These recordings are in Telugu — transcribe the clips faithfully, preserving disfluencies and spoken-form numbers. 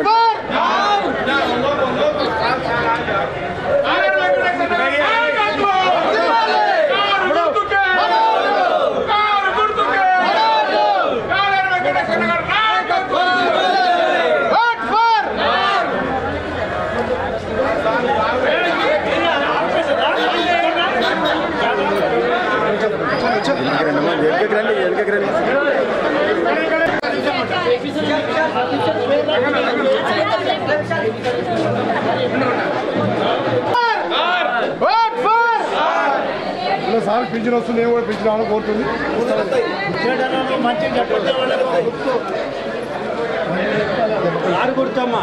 సార్ పింఛన్ వస్తుంది ఏమో పింఛన్ రావాలని కోరుతుంది కారు గుర్తమ్మా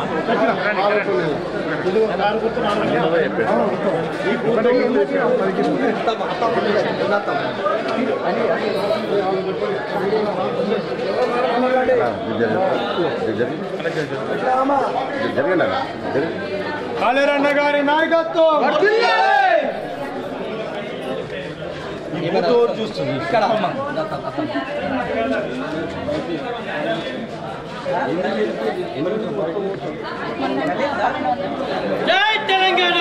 కాలేరన్న గారి నాయకత్వం చూస్తుంది ఇక్కడ జై తెలంగాణ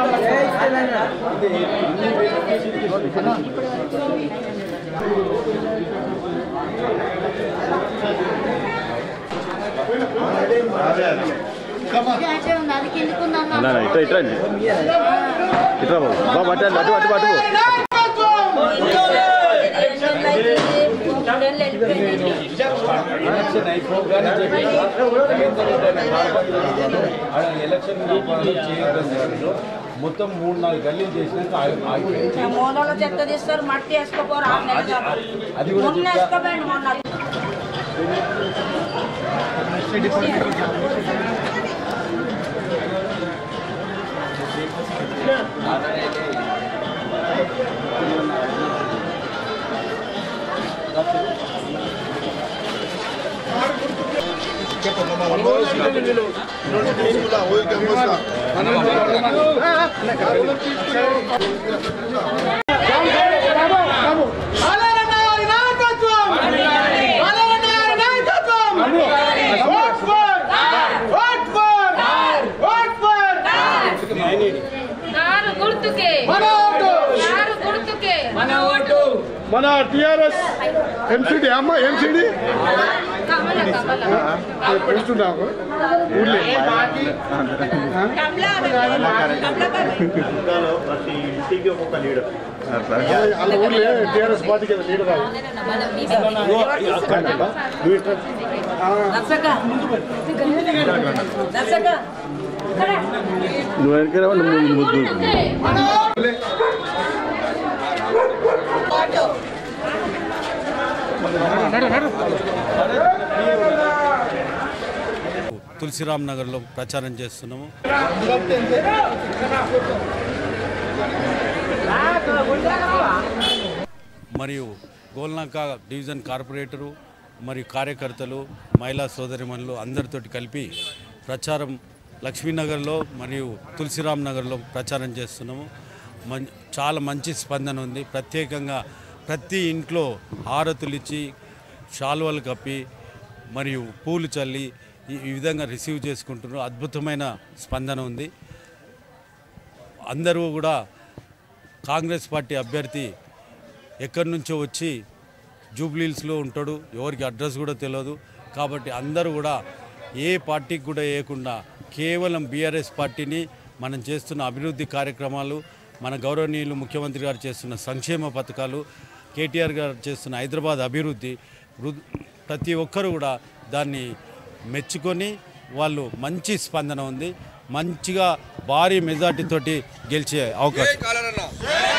ఇట్లా ఇట్లా ఇట్లా బాబు అటు అటు అటు అటు ఎలక్షన్ అయిపోగానే ఎలక్షన్ మొత్తం మూడు నాలుగు గల్లీలు చేసినాక చెత్త తీస్తారు మట్టి వేసుకోపోరు అది కూడా మన టిఆర్ఎస్ ఎంసీడీ అమ్మ ఎంసీడీ చూస్తున్నాము ఊళ్ళో వాళ్ళ ఊళ్ళో టిఆర్ఎస్ పార్టీకి లీడర్ నువ్వు వెనక ముద్దు తులసిరామ్ నగర్లో ప్రచారం చేస్తున్నాము. మరియు గోల్నాక డివిజన్ కార్పొరేటరు మరియు కార్యకర్తలు మహిళా సోదరిమణులు అందరితోటి కలిపి ప్రచారం లక్ష్మీనగర్లో మరియు తులసిరామ్ నగర్లో ప్రచారం చేస్తున్నాము. మం చాలా మంచి స్పందన ఉంది. ప్రత్యేకంగా ప్రతి ఇంట్లో హారతులు ఇచ్చి శాల్వాలు కప్పి మరియు పూలు చల్లి ఈ విధంగా రిసీవ్ చేసుకుంటున్నారు. అద్భుతమైన స్పందన ఉంది. అందరూ కూడా కాంగ్రెస్ పార్టీ అభ్యర్థి ఎక్కడి నుంచో వచ్చి జూబ్లీహిల్స్లో ఉంటాడు, ఎవరికి అడ్రస్ కూడా తెలియదు. కాబట్టి అందరూ కూడా ఏ పార్టీకి కూడా వేయకుండా కేవలం బీఆర్ఎస్ పార్టీని మనం చేస్తున్న అభివృద్ధి కార్యక్రమాలు, మన గౌరవనీయులు ముఖ్యమంత్రి గారు చేస్తున్న సంక్షేమ పథకాలు, కేటీఆర్ గారు చేస్తున్న హైదరాబాద్ అభివృద్ధి, ప్రతి ఒక్కరు కూడా దాన్ని మెచ్చుకొని వాళ్ళు మంచి స్పందన ఉంది. మంచిగా భారీ మెజార్టీతోటి గెలిచే అవకాశం.